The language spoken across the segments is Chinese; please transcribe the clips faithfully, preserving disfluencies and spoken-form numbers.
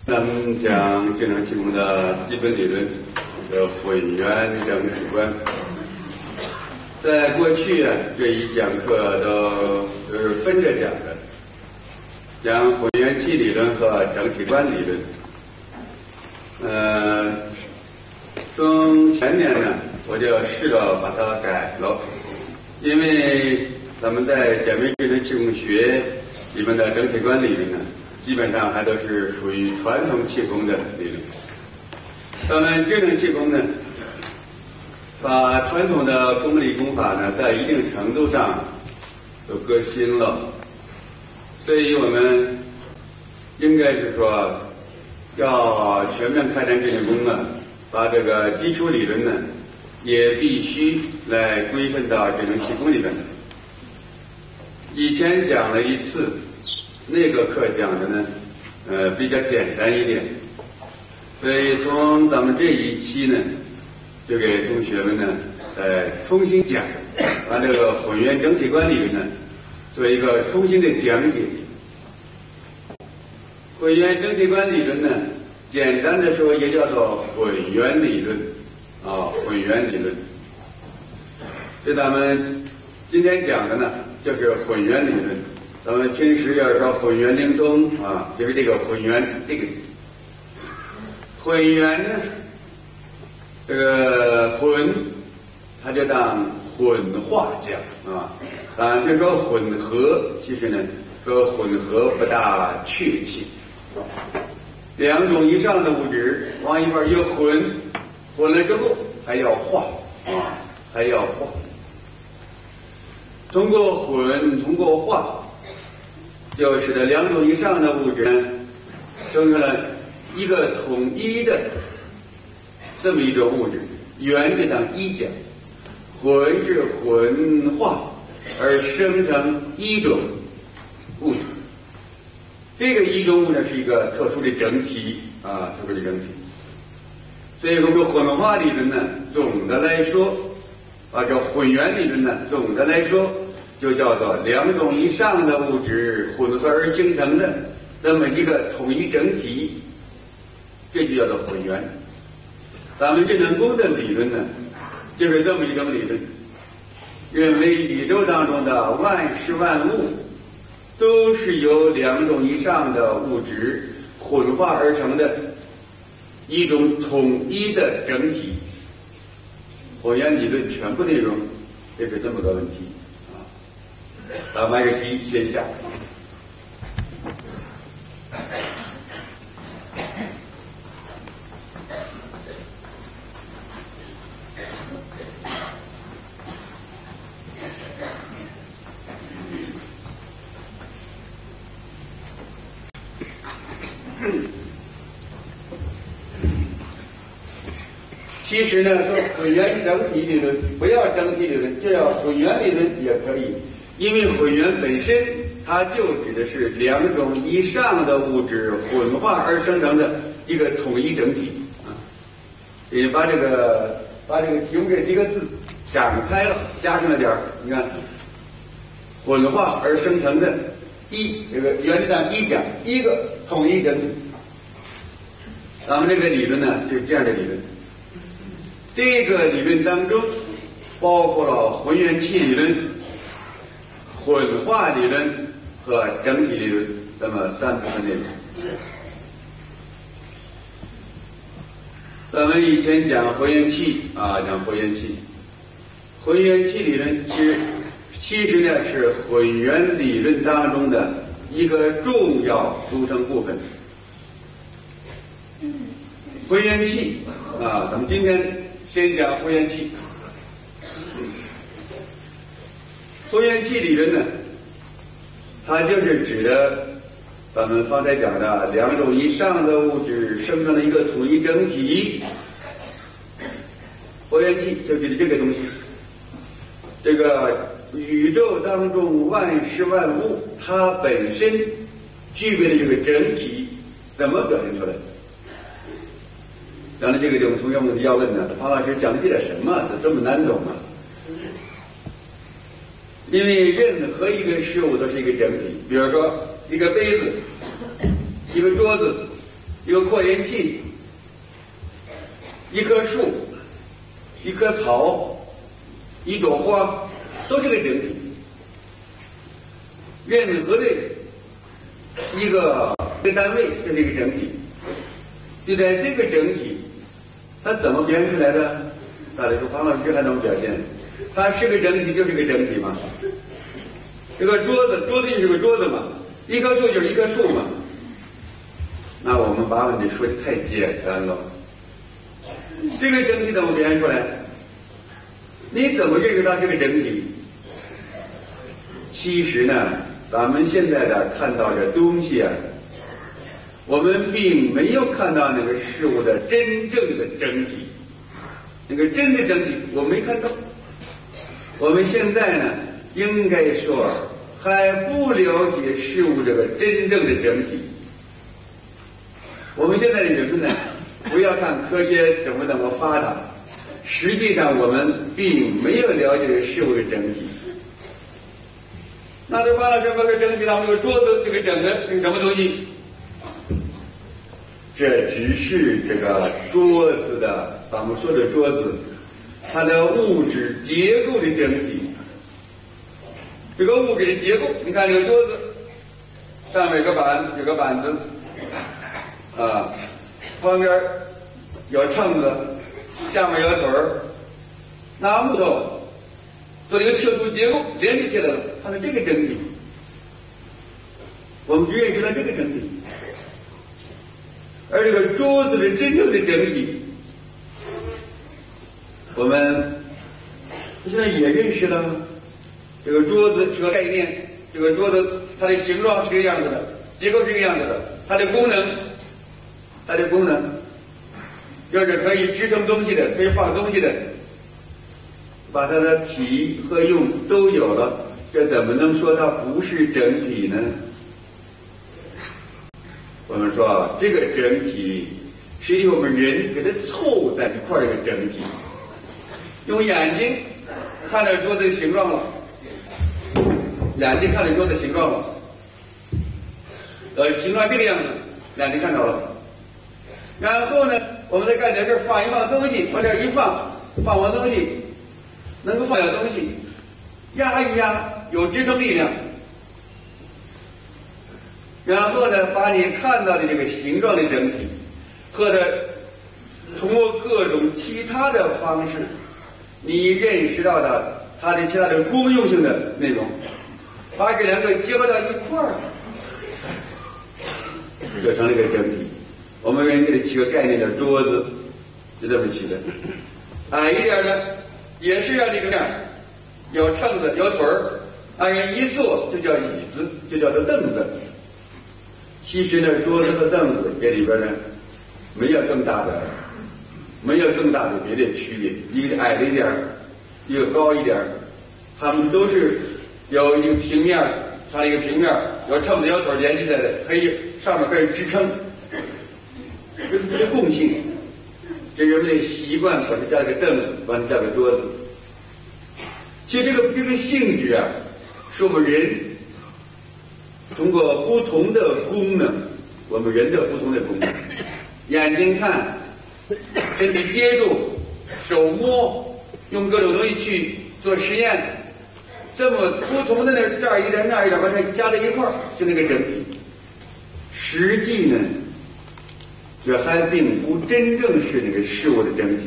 咱们讲智能气功的基本理论，叫混元整体观。在过去啊，这一讲课都都是分着讲的，讲混元气理论和整体观理论。呃，从前年呢，我就试着把它改了，因为咱们在简微智能气功学里面的整体观理论呢，基本上还都是属于传统气功的理论。咱们智能气功呢，把传统的功力功法呢，在一定程度上都革新了，所以我们应该是说，要全面开展智能功呢，把这个基础理论呢，也必须来归分到智能气功里边。以前讲了一次。那个课讲的呢，呃，比较简单一点，所以从咱们这一期呢，就给同学们呢，呃，重新讲，把这个混元整体观理论呢，做一个重新的讲解。混元整体观理论呢，简单的说也叫做混元理论，啊，混元理论。这咱们今天讲的呢，就是混元理论。咱们平时要说混元灵通啊，就是这个混元这个混元呢，这个混，它就当混化讲啊。啊，这个混合，其实呢，说混合不大确切。两种以上的物质往一块一混，混了之后还要化啊，还要化。通过混，通过化。就使得两种以上的物质呢，生成了一个统一的这么一种物质，元就当一讲，混是混化而生成一种物质。这个一种物质是一个特殊的整体啊，特殊的整体。所以我们混化理论呢，总的来说，啊，这混元理论呢，总的来说。就叫做两种以上的物质混合而形成的这么一个统一整体，这就叫做混元。咱们智能功的理论呢，就是这么一种理论，认为宇宙当中的万事万物都是由两种以上的物质混化而成的一种统一的整体。混元理论全部内容就是这么个问题。咱们这题先讲。其实呢，说混元整体理论，不要整体理论，就要混元理论也可以。因为混元本身，它就指的是两种以上的物质混化而生成的一个统一整体啊。你把这个把这个题目这几个字展开了，加上了点儿，你看，混化而生成的一这个原上一讲一个统一整体。咱们这个理论呢，就是这样的理论。这个理论当中，包括了混元气理论。混化理论和整体理论这么三部分内容。咱们以前讲混元气啊，讲混元气，混元气理论其实其实呢是混元理论当中的一个重要组成部分。混元气啊，咱们今天先讲混元气。混元气理论呢，它就是指的咱们刚才讲的两种以上的物质生成了一个统一整体。混元气就指的这个东西。这个宇宙当中万事万物，它本身具备的这个整体，怎么表现出来？讲的这个，有同学们要问呢，庞老师讲的这点什么？这这么难懂啊？因为任何一个事物都是一个整体，比如说一个杯子、一个桌子、 一个扩音器，一棵树，一棵草，一朵花，都是个整体。任何的一个一个单位就是一个整体，就在这个整体，它怎么表现出来的？大家说庞老师还怎么表现？它是个整体，就是个整体嘛。这个桌子，桌子就是个桌子嘛，一棵树就是一棵树嘛。那我们把问题说的太简单了。这个整体怎么表现出来？你怎么认识到这个整体？其实呢，咱们现在的看到的东西啊，我们并没有看到那个事物的真正的整体，那个真的整体我没看到。我们现在呢，应该说还不了解事物这个真正的整体。我们现在的人呢，不要看科学怎么怎么发达，实际上我们并没有了解事物的整体。那这发了什么个整体？咱们这个桌子，这个整的是什么东西？这只是这个桌子的，咱们说的桌子，它的物质结构的整体。这个物质的结构，你看这个桌子上面有个板，有个板子，啊，旁边有秤子，下面有腿儿，拿木头做了一个特殊结构，连接起来了，它是这个整体。我们只认识了这个整体，而这个桌子的真正的整体，我们现在也认识了。这个桌子是个概念，这个桌子它的形状是这个样子的，结构是这个样子的，它的功能，它的功能，要是可以支撑东西的，可以放东西的，把它的体和用都有了，这怎么能说它不是整体呢？我们说这个整体是由我们人给它凑在一块儿一个整体，用眼睛看到桌子的形状了。眼睛看到桌子形状了，呃，形状这个样子，眼睛看到了。然后呢，我们再干点事，放一放东西，往这一放，放完东西，能够放点东西，压一压，有支撑力量。然后呢，把你看到的这个形状的整体，或者通过各种其他的方式，你认识到的它的其他的功用性的内容。把这两个结合到一块儿，就成了一个整体。我们人给它起个概念叫桌子，就这么起的。矮一点的也是要这个样，有秤子，有腿儿，按人一坐就叫椅子，就叫做凳子。其实呢，桌子和凳子这里边呢，没有更大的，没有更大的别的区别。一个矮了一点，一个高一点，它们都是。有一个平面，它一个平面，有秤子有腿连起来的，可以上面可以支撑，这是这共性。这人们的习惯把它叫个凳子，把它叫个桌子。其实这个这个性质啊，是我们人通过不同的功能，我们人的不同的功能，眼睛看，身体接触，手摸，用各种东西去做实验。这么不同的呢，这儿一点那儿一点，把它加在一块儿，就那个整体。实际呢，这还并不真正是那个事物的整体。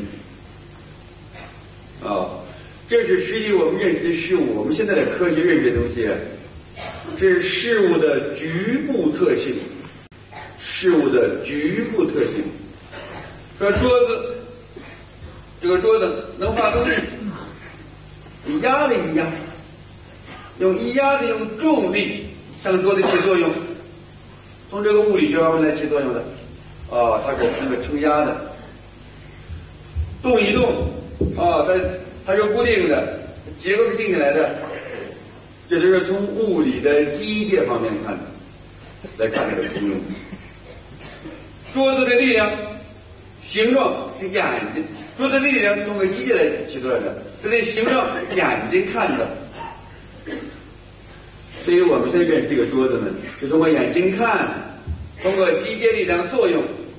啊、哦，这是实际我们认识的事物，我们现在的科学认识的东西，这是事物的局部特性，事物的局部特性。说桌子，这个桌子能放东西，你压了一压。用一压的用重力向桌子起作用，从这个物理学方面来起作用的，啊，它是那个承压的，动一动，啊，它它是固定的，结构是定下来的，这就是从物理的机械方面看的，来看这个功用。桌子的力量，形状是眼睛，桌子的力量通过机械来起作用的，这个形状眼睛看的。所以我们现在认识这个桌子呢，是通过眼睛看，通过机械力量作用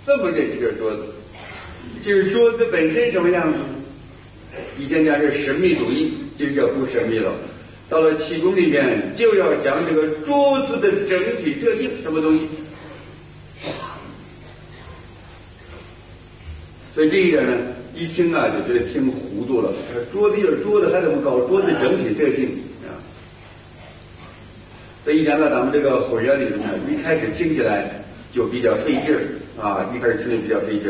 这么认识这桌子。其实桌子本身什么样子？以前讲是神秘主义，今儿就不神秘了。到了气功里面，就要讲这个桌子的整体特性，什么东西？所以这一点呢，一听啊就觉得听糊涂了。桌子就是桌子，还怎么搞桌子整体特性啊？所以讲到咱们这个火源里面呢，一开始听起来就比较费劲儿啊，一开始听的比较费劲儿。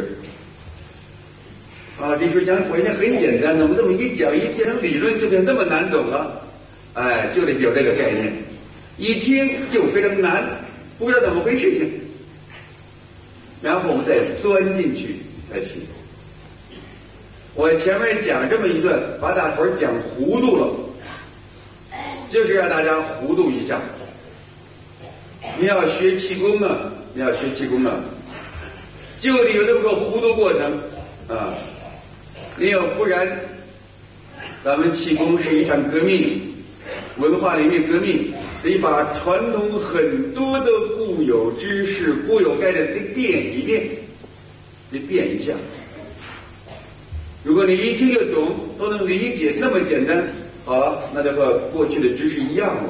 啊，这时候讲火焰很简单，怎么这么一讲一变成理论就变那么难懂了？哎，就得有这个概念，一听就非常难，不知道怎么回事情。然后我们再钻进去再听。我前面讲这么一段，把大伙儿讲糊涂了，就是让大家糊涂一下。你要学气功啊，你要学气功啊，就得有这么个糊涂过程啊。你要不然，咱们气功是一场革命，文化领域革命，得把传统很多的固有知识、固有概念得变一变，得变一下。如果你一听就懂，都能理解，那么简单，好了，那就和过去的知识一样了。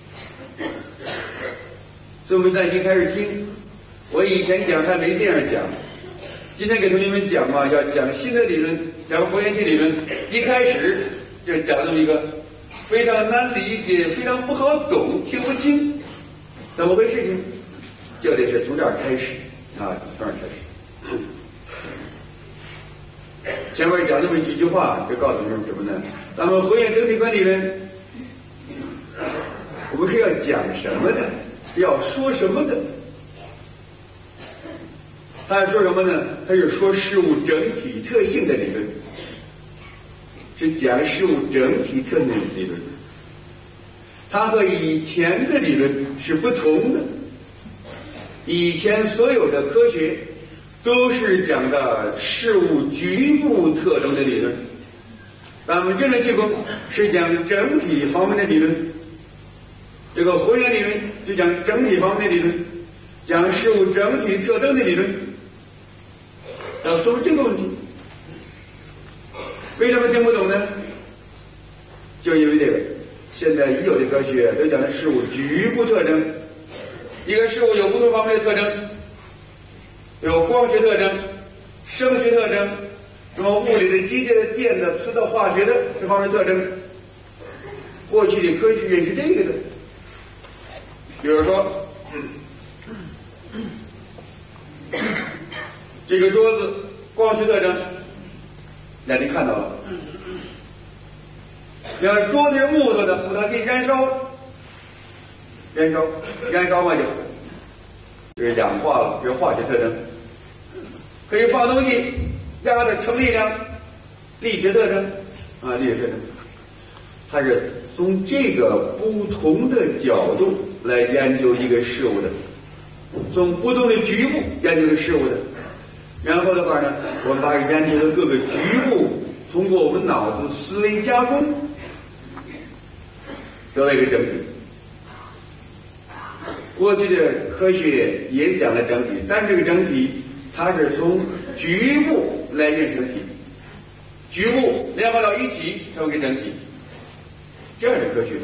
所以我们在一开始听，我以前讲还没这样讲。今天给同学们讲嘛，要讲新的理论，讲火焰气理论，一开始就讲这么一个非常难理解、非常不好懂、听不清，怎么回事情？就得是从这儿开始啊，从这儿开始。前面讲这么几句话，就告诉你们什么呢？咱们火焰整体观理论，我们是要讲什么的？要说什么的？他是说什么呢？他是说事物整体特性的理论，是讲事物整体特性的理论。它和以前的理论是不同的。以前所有的科学都是讲的事物局部特征的理论，咱们真正气功是讲整体方面的理论。这个火焰理论就讲整体方面的理论，讲事物整体特征的理论。要说这个问题，为什么听不懂呢？就因为这个，现在已有的科学都讲的事物局部特征，一个事物有不同方面的特征，有光学特征、声学特征，什么物理的、机械的、电的、磁的、化学的这方面特征。过去的科学也是这个的，比如说，这个桌子光学特征，眼睛看到了。要是桌子是木头的，木头可以燃烧，燃烧，燃烧嘛就，就是氧化了，这是化学特征。可以放东西，压着成力量，力学特征啊，力学特征。它是从这个不同的角度来研究一个事物的，从不同的局部研究一个事物的。然后的话呢，我们把研究的各个局部通过我们脑子思维加工，得了一个整体。过去的科学也讲了整体，但这个整体它是从局部来认整体，局部联合到一起成为整体，这样的科学。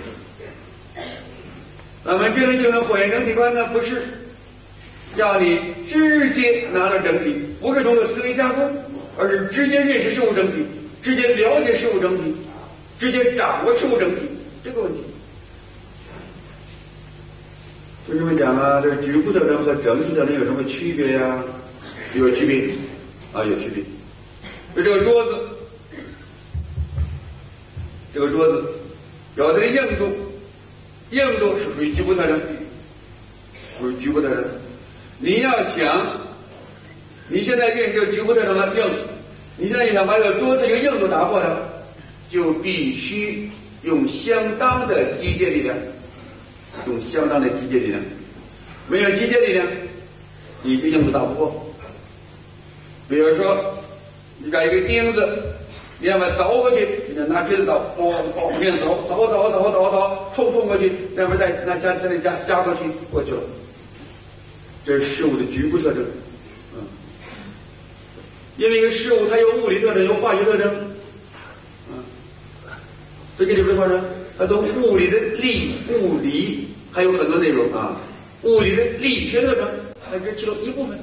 咱们真正性的火焰整体观呢，不是让你直接拿到整体，不是通过思维加工，而是直接认识事物整体，直接了解事物整体，直接掌握事物整体这个问题。就这么讲啊，这个局部特征和整体特征有什么区别呀、啊？有区别啊，有区别。就这个桌子，这个桌子有它的硬度，硬度是属于局部特征，属于局部特征。你要想，你现在认识这个局部特征的硬，你现在想把这个桌子这个硬度打破它，就必须用相当的机械力量，用相当的机械力量。没有机械力量，你这硬度打不破。比如说，你把一个钉子，你要把它凿过去，你就拿锤子凿，往往面凿，凿凿凿凿凿，冲冲过去，那边再拿加再加加过去，过去了。这是事物的局部特征，嗯， 因为一个事物它有物理特征，有化学特征，啊，这个里边发生，它从物理的力、物理还有很多内容啊，物理的力学特征，它只其中一部分。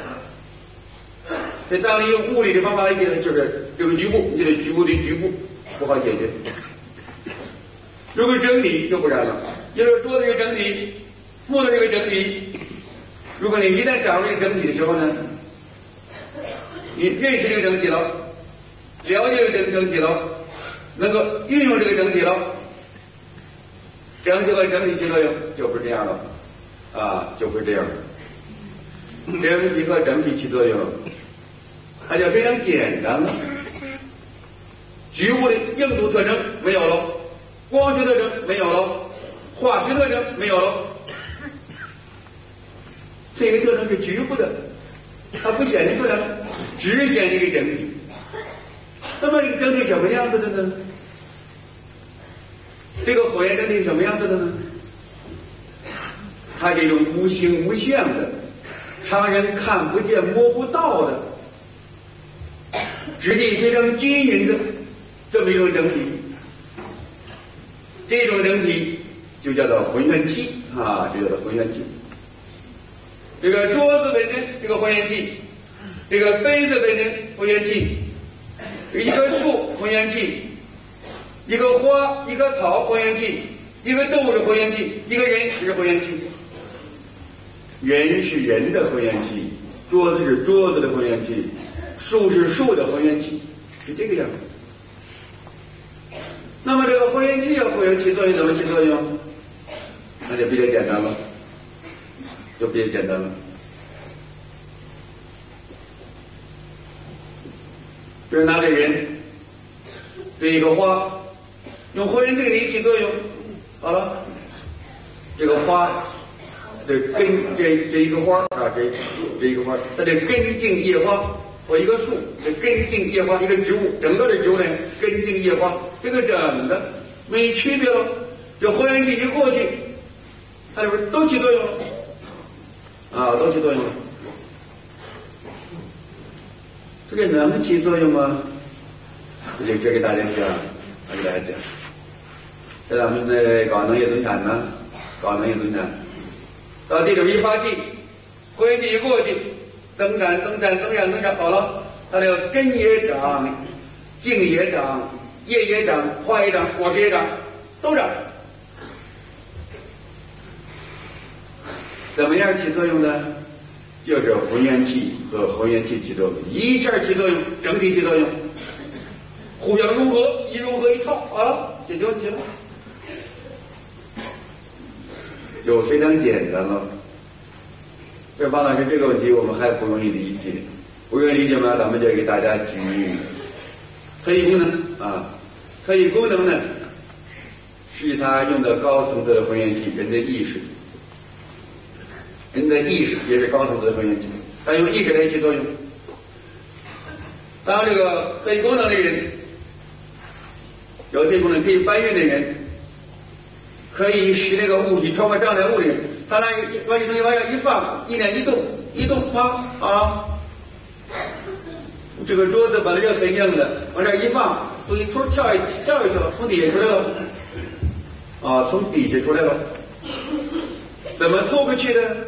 所以当你用物理的方法来解决，就是这个局部，你的局部的局部不好解决。如果整体就不然了，就是桌子这个整体，木头这个整体，如果你一旦掌握这个整体的时候呢，你认识这个整体了，了解这个整体了，能够运用这个整体了，整体和整体起作用就不是这样了，啊，就不是这样了。整体和整体起作用，它就非常简单了。局部的硬度特征没有了，光学特征没有了，化学特征没有了，这个特征是局部的，它不显现出来，只显这个整体。那么这个整体什么样子的呢？这个火焰整体什么样子的呢？它这种无形无相的，常人看不见摸不到的，质地非常均匀的这么一种整体。这种整体就叫做浑元气啊，就叫做浑元气。这个桌子本身这个浑元气，这个杯子本身浑元气，一棵树浑元气，一个花一棵草浑元气，一个动物是浑元气，一个人是浑元气。人是人的浑元气，桌子是桌子的浑元气，树是树的浑元气，是这个样子。那么这个浑元气要会有起作用，怎么起作用？那就比较简单了，就比较简单了。就是拿这人这一个花，用浑元气给你起作用，好了，这个花。这根这这一个花啊，这这一个花，它这根茎叶花，或一个树，这根茎叶花一个植物，整个的植物呢，根茎叶花，这个整的没区别了。这浑元气一过去，它里边都起作用了，啊，都起作用了。这个能起作用吗？这就这给大家讲，我给大家讲。在咱们的搞农业生产呢，搞农业生产。到地里一发气，浑元气一过去，增产增产增产增产好了，它的根也长，茎也长，叶也长，花也长，果实也长，都长。怎么样起作用呢？就是浑元气和浑元气起作用，一下起作用，整体起作用，互相融合，一融合一套，好了，解决问题了。就非常简单了。这王老师这个问题我们还不容易理解，不容易理解嘛，咱们就给大家举特异功能啊。特异功能呢，是它用的高层次的浑元气，人的意识，人的意识也是高层次的浑元气，它用意识来起作用。当这个特异功能的人，有特异功能可以搬运的人。可以使那个物体超过障碍物的人，他那把这东西往下一放，一念一动，一动啪啊，这个桌子本来就很硬的，往这一放，东西突跳一跳一跳，从底下出来了，啊，从底下出来了，怎么透过去的？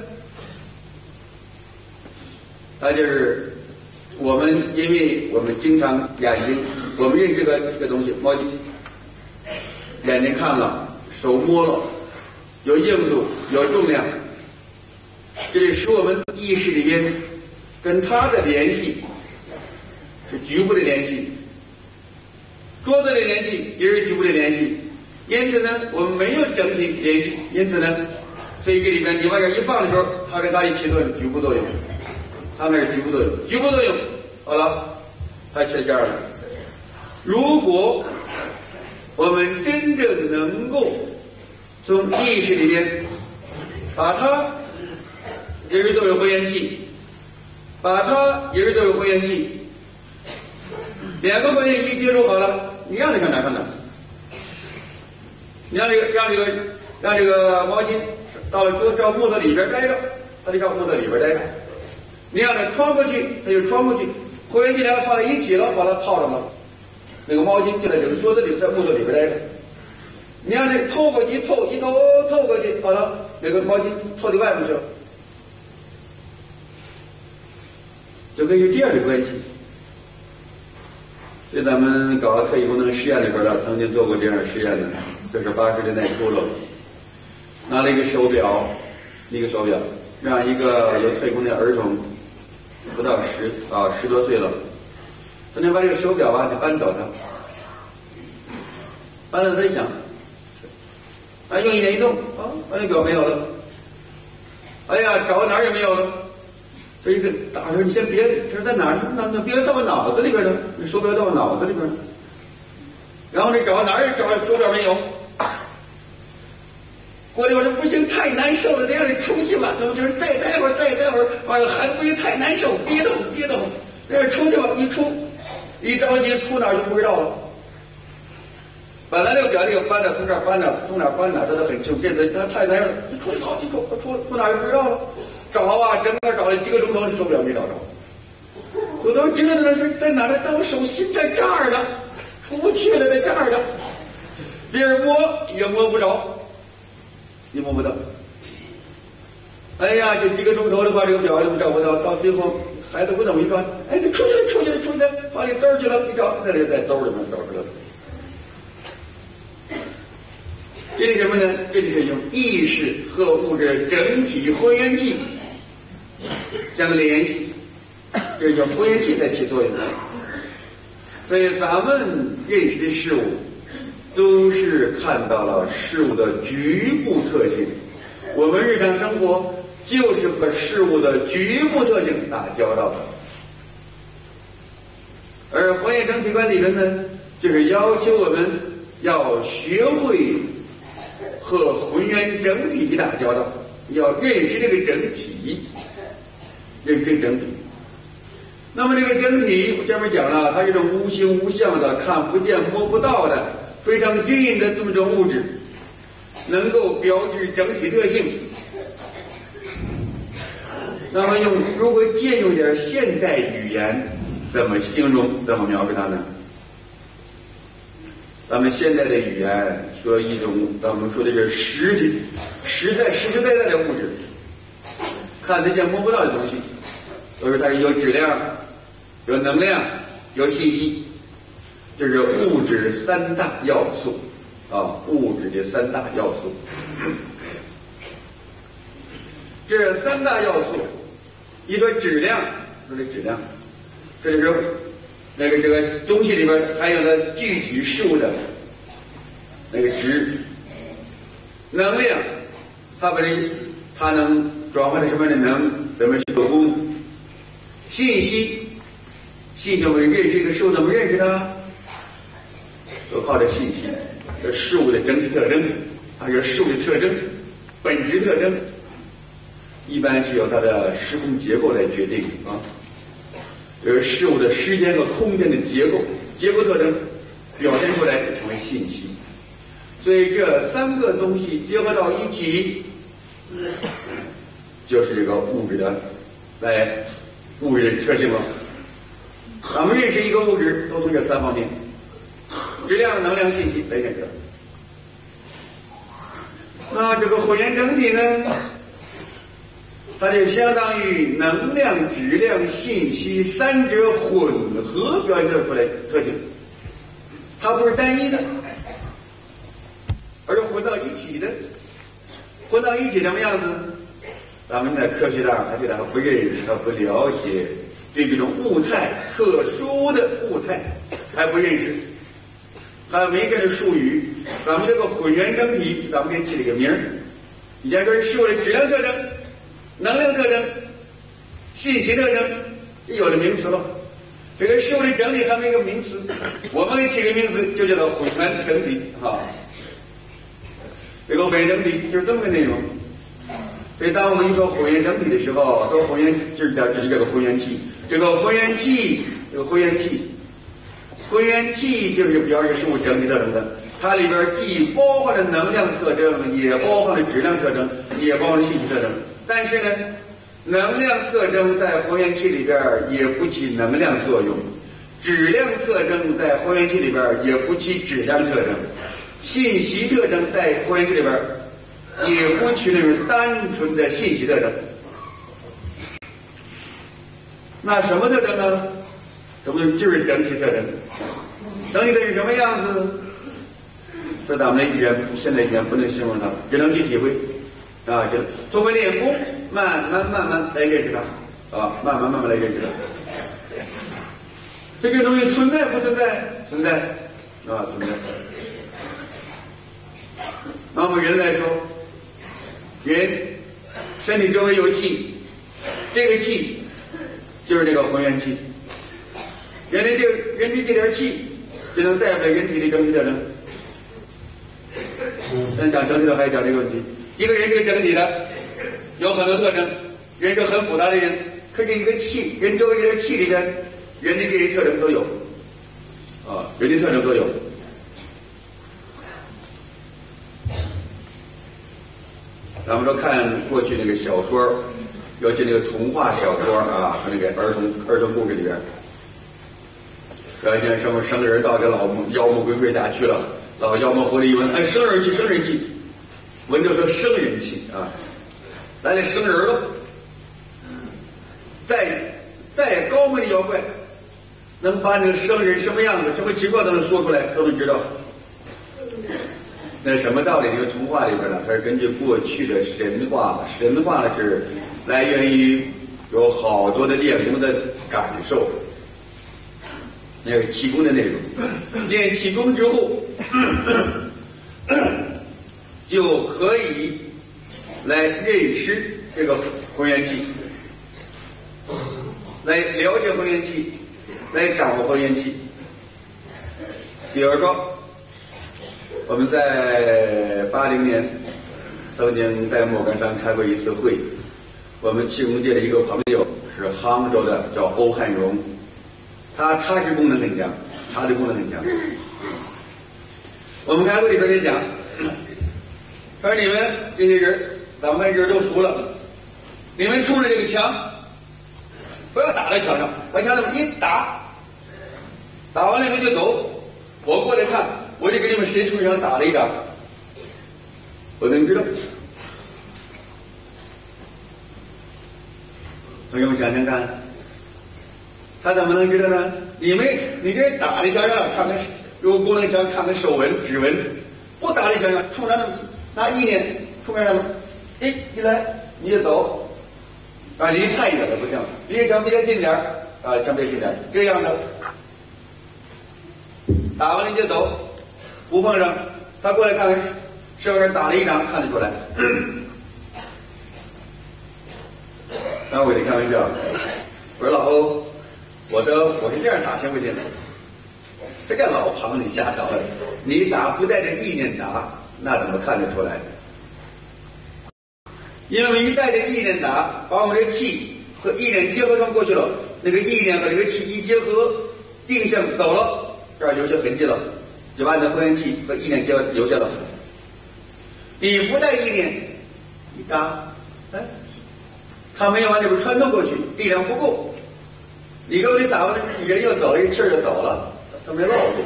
它就是我们，因为我们经常眼睛，我们认这个这个东西，毛巾，眼睛看了。手摸了，有硬度，有重量，这里使我们意识里边跟它的联系是局部的联系，桌子的联系也是局部的联系，因此呢，我们没有整体联系，因此呢，这一个里边你往这一放的时候，它跟它一起作用，局部作用，它那是局部作用，局部作用好了，它起这儿了。如果我们真正能够从意识里边把它也是作为浑元气，把它也是作为浑元气，两个浑元气接触好了，你让它上哪上哪，你让这个让这个让这个毛巾到了桌到木头里边待着，它就到木头里边待着，你让它穿过去，它就穿过去， 混元气两个放在一起了，把它套上了，那个毛巾就在这个桌子里，在木头里边待着。你要是透过去透一透透过去，把它那个毛巾透到外面去了，就可以有这样的关系。所以咱们搞特异功能实验里边呢，曾经做过这样的实验呢，这是八十年代初了，拿了一个手表，一个手表，让一个有特异功能的儿童，不到十啊十多岁了，他就把这个手表啊就搬走它，搬走他一想，啊用一点一动啊，把那表没有了，哎呀找哪儿也没有了。这一个大人，你先别，这是在哪儿？那那别在我脑子里边呢，你手表在我脑子里边。然后你找哪儿找手表没有？过了一会儿不行，太难受了，得让你出去吧。那么就是再待会儿，再待会儿，哎呀，还不行，太难受，憋得慌，憋得慌，让出去吧。一出，一着急出哪儿就不知道了。本来这个表这个搬的从这儿搬的，从哪儿搬哪儿，这都很清楚。这次他太难受了，你出去跑，你出出出哪儿就不知道了。找啊，整个找了几个钟头，手表没找着。我都知道那是在哪儿呢？但我手心在这儿呢，出不去了，在这儿呢。别人摸也摸不着，你摸不到。哎呀，这几个钟头的话，这个表就找不到，到最后孩子不怎么一看，哎，这出去了，出去了，出去了，放里兜去了，一找，那里在兜里面找出来了。这是什么呢？这就是用意识和物质整体混元气相联系，这叫混元气在起作用。所以咱们认识的事物，都是看到了事物的局部特性。我们日常生活就是和事物的局部特性打交道的。而混元整体观理论呢，就是要求我们要学会和混元整体打交道，要认识这个整体，认识这个整体。那么这个整体，我前面讲了，它是种无形无相的、看不见摸不到的、非常均匀的这么种物质，能够标志整体特性。那么用如果借用点现代语言，怎么形容、怎么描述它呢？咱们现在的语言说一种，咱们说的是实体、实在、实实在在的物质，看得见摸不到的东西，都是它有质量、有能量、有信息，这是物质三大要素啊，物质的三大要素。这三大要素，一说质量，说这质量，这就是那个这个东西里边含有的具体事物的那个质。能量，它本身它能转换成什么的能，怎么去做功？信息，信息我们认识这个事物，怎么认识它？都靠着信息，这事物的整体特征，还有事物的特征、本质特征，一般是由它的时空结构来决定啊。就是事物的时间和空间的结构、结构特征表现出来成为信息。所以这三个东西结合到一起，就是这个物质的来物质的特性了。咱们认识一个物质，都从这三方面：质量、能量、信息来认识。那这个混元整体呢？它就相当于能量、质量、信息三者混合表现出来特性，它不是单一的，而是混到一起的。混到一起什么样子？咱们在科学上还对它不认识，还不了解，对这种物态、特殊的物态还不认识，还没跟着术语。咱们这个混元整体，咱们给起了一个名儿，你像说事物的质量特征、能量特征、信息特征，有了名词了。这个事物的整体还没有名词，我们给起个名词就叫做混元整体啊。这个混元整体就是这么个内容。所以当我们一说混元整体的时候，说混元就是讲就是这个混元气，这个混元气，这个混元气，混元气就是表示事物整体特征的。它里边既包含了能量特征，也包含了质量特征，也包含了信息特征。但是呢， 能量特征在还原器里边也不起能量作用，质量特征在还原器里边也不起质量特征，信息特征在还原器里边也不起那种单纯的信息特征。那什么特征呢？什么就是整体特征。整体特征什么样子？说咱们的语言现在语言不能形容它，只能去体会啊，就通过练功，慢慢慢慢来认识它啊，慢慢慢慢来认识它。这个东西存在不存在？存在啊，存在。那我们人来说，人身体周围有气，这个气就是这个还原气。人的这个人的这点气，就能代表人体的整体特征。咱讲整体的还讲这个问题，一个人是个整体的，有很多特征，人是很复杂的人，可是一个气，人周围这个气里边，人的这些特征都有，啊，人的特征都有。咱们说看过去那个小说，尤其那个童话小说啊，和那个儿童儿童故事里边，说见什么生人到这老妖魔鬼怪家去了。老妖魔狐狸一闻，哎，生人气，生人气，闻着说生人气啊，来了生人了。再再高明的妖怪，能把那个生人什么样子、什么情况都能说出来，都能知道。那什么道理？这个童话里边呢，它是根据过去的神话，神话是来源于有好多的练功的感受。那个气功的内容，练气功之后，就可以来认识这个还原气，来了解还原气，来掌握还原气。比如说，我们在八零年曾经在莫干山开过一次会，我们气功界的一个朋友是杭州的，叫欧汉荣。他察知功能很强，察知功能很强。我们开会里边也讲，他说你们这些人，咱们人都熟了，你们冲着这个墙，不要打在墙上，把墙上一打，打完了以后就走。我过来看，我就给你们谁冲墙打了一掌，我能知道。朋友们想想看。他怎么能知道呢？你们你这打在墙上看看，如果功能墙看看手纹、指纹，不打在墙上，冲上那么拿意念冲上那么，哎，一来你就走，啊，离太远了不行，离墙比较近点啊，墙比较近点，这样的，打完了你就走，不碰上，他过来看看，是不是打了一掌看得出来？那我得开玩笑，我说老欧。我说我是这样打行不行？这个老庞你瞎搞的，你打不带着意念打，那怎么看得出来？因为一带着意念打，把我们这个气和意念结合上过去了，那个意念和这个气一结合，定性走了，这儿留下痕迹了，就把你的还原气和意念结留下了。你不带意念，你打，哎，他没有往这边穿透过去，力量不够。你给我你打完人又走了，一气儿就走了，他没落住。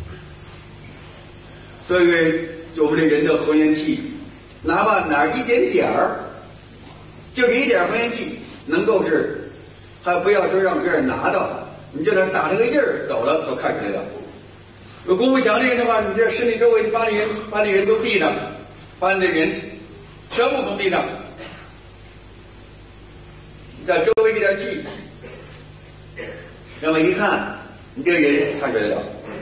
所以我们这人的还原气，哪怕哪一点点儿，就一点还原气，能够是，还不要说让别人拿到，你就能打这个印儿走了，都看出来了。有功夫强的人的话，你这身体周围把你人把你人都闭上，把你的人全部封闭上，你在周围这点气。那么一看，你这个人看出来了。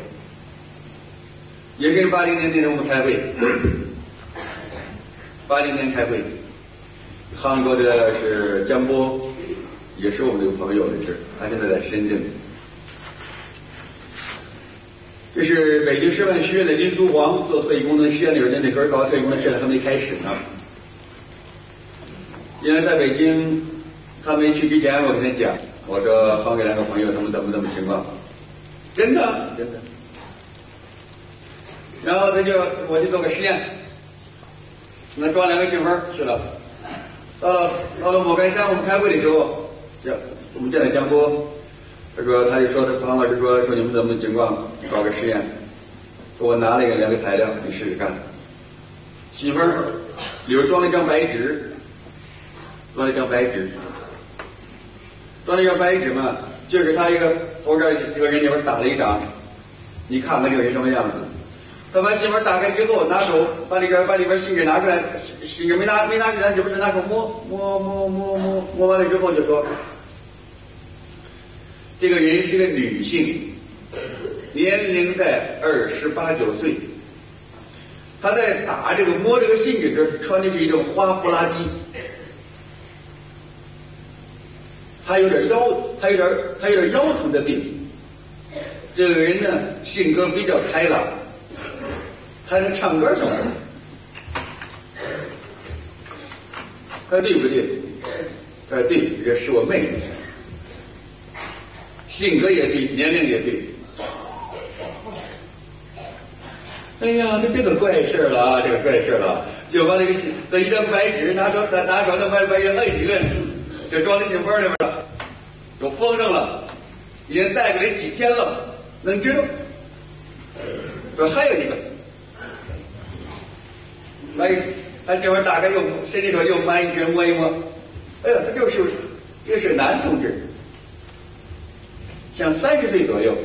也是八零年那年我们开会，八零年开会，杭州的是江波，也是我们这个朋友的事，他现在在深圳。这是北京师范学院的林书煌做特异功能实验的人，那根搞特异功能实验还没开始呢。因为在北京，他没去之前，我跟他讲。我说好给两个朋友，他们怎么怎么情况？真的，真的。然后他就我就做个实验，那装两个信封去了， 到了到了莫干山，我们开会的时候，讲我们见了江波，他说他就说他庞老师说说你们怎么情况搞个实验，说我拿了一个两个材料，你试试看。信封里边装了一张白纸，装了一张白纸，装了一张白纸嘛，就是他一个头上这个人里边打了一张，你看看这个人什么样子。他把信封打开之后，拿手把里边把里边信纸拿出来，信纸没拿没拿出来，就不是拿手摸摸摸摸摸摸完了之后就说，这个人是个女性，年龄在二十八九岁。他在打这个摸这个信纸时，穿的是一种花布拉基，他有点腰，他有点他有点腰疼的病。这个人呢，性格比较开朗，还能唱歌什么的。他对不对？他说对，这是我妹妹，性格也对，年龄也对。哎呀，这这个怪事了啊！这个怪事了，就把那个这一张白纸拿手拿拿手，那白白纸摁一摁，就装进信封里面了，就封上了。已经带过来几天了，能知道。说还有一个，把把信封打开，又伸进手又翻一圈摸一摸，哎呀，这就是这是男同志，像三十岁左右。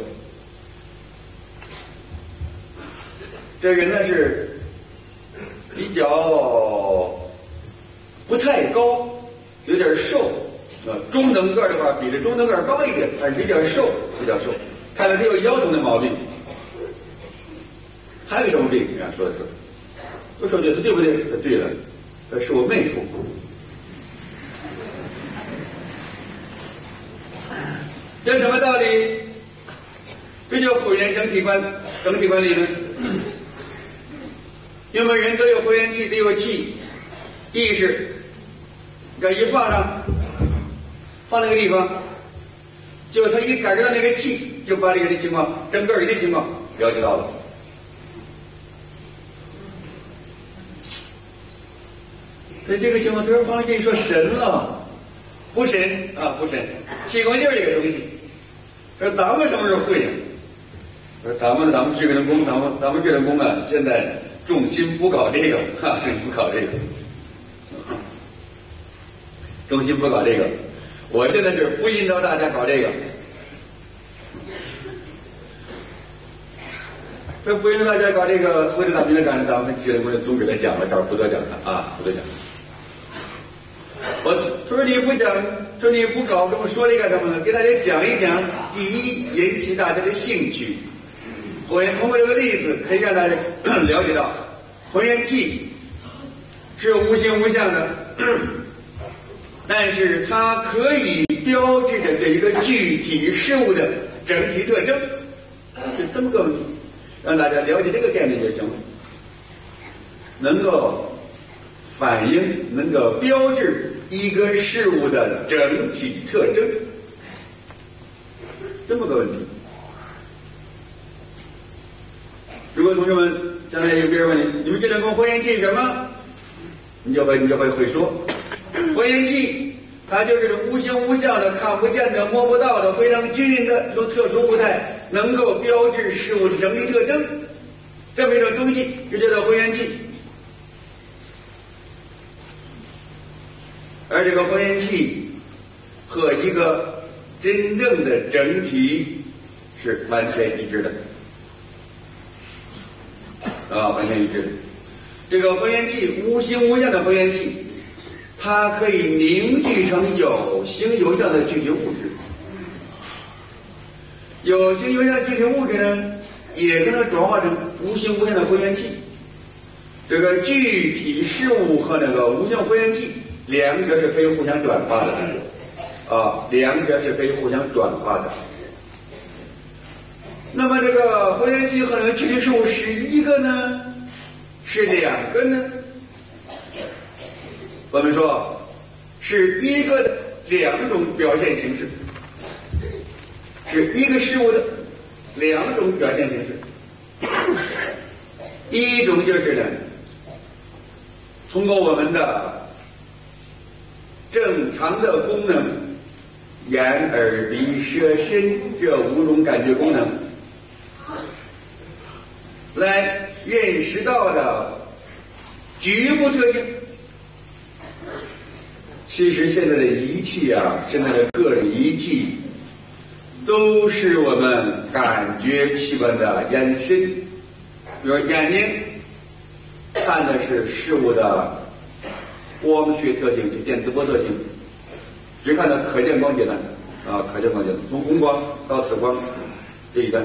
这人呢是比较不太高，有点瘦，啊，中等个的话比这中等个高一点，但是比较瘦，比较瘦，看来他有腰疼的毛病。还有什么病？啊，说的说，我说对，对不对？对了，这是我妹夫。这什么道理？这叫混元整体观，整体观理论。因为人都有混元气，都有气意识，这一放上，放那个地方，就他一感觉到那个气，就把这个的情况，整个人的情况了解到了。所以这个情况，就是方跟你说神了，不神啊，不神，气功就是这个东西。说咱们什么时候会呀？说咱们咱们这个人工，咱们咱们这个人工啊，现在重心不搞这个，哈，不搞这个，重心不搞这个。我现在是不引导大家搞这个。这不引导大家搞这个，为了咱们的感觉，咱们这个人工的总给他讲了，这儿不多讲了啊，不多讲。我说你不讲，说你不搞，跟我说这干什么呢？给大家讲一讲，第一引起大家的兴趣。我也通过这个例子，可以让大家了解到，混元气是无形无相的，但是它可以标志着这一个具体事物的整体特征，是这么个问题，让大家了解这个概念就行了，能够反映，能够标志一个事物的整体特征，这么个问题。如果同学们将来有别人问你，你们这两个混元气是什么？你就会你就会会说，混元气它就是无形无相的、看不见的、摸不到的、非常均匀的一种特殊物态，能够标志事物的整体特征，这么一种东西就叫做混元气。而这个混元气和一个真正的整体是完全一致的。啊，完全一致。这个混元气，无形无相的混元气，它可以凝聚成有形有相的具体物质。有形有相的具体物质呢，也可能转化成无形无相的混元气。这个具体事物和那个无形混元气，两者是可以互相转化的。啊，两者是可以互相转化的。那么这个混元气和那个具体事物是一个呢，是两个呢？我们说是一个的两种表现形式，是一个事物的两种表现形式。一种就是呢，通过我们的正常的功能，眼、耳、鼻、舌、身这五种感觉功能，来认识到的局部特性。其实现在的仪器啊，现在的各种仪器都是我们感觉器官的延伸。比如眼睛看的是事物的光学特性，就电磁波特性，只看到可见光阶段啊，可见光阶段，从红光到紫光这一段。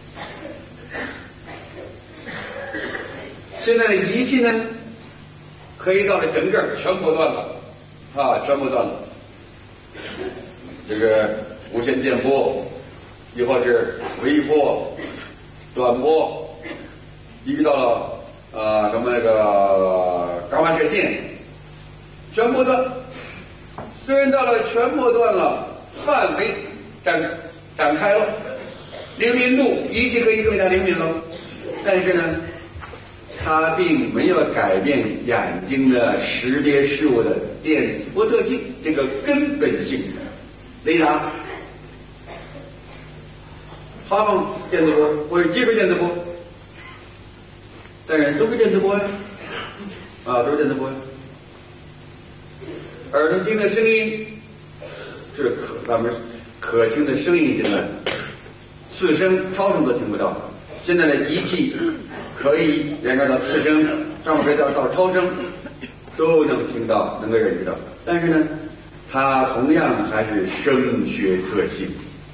现在的仪器呢，可以到了整个全波段了啊，全波段了。这个无线电波，以后是微波、短波，一直到了呃什么那个伽马射线，全波段。虽然到了全波段了，范围展展开了，灵敏度仪器可以更加灵敏了，但是呢，它并没有改变眼睛的识别事物的电磁波特性这个根本性。雷达、哈曼电磁波或者基础电磁波，但是都是电磁波呀，啊，都是电磁波呀。耳朵听的声音是可咱们可听的声音阶段，次声、超声都听不到。现在的仪器可以延伸到次声，上面可以到到超声，都能听到，能够认知到。但是呢，它同样还是声学特性。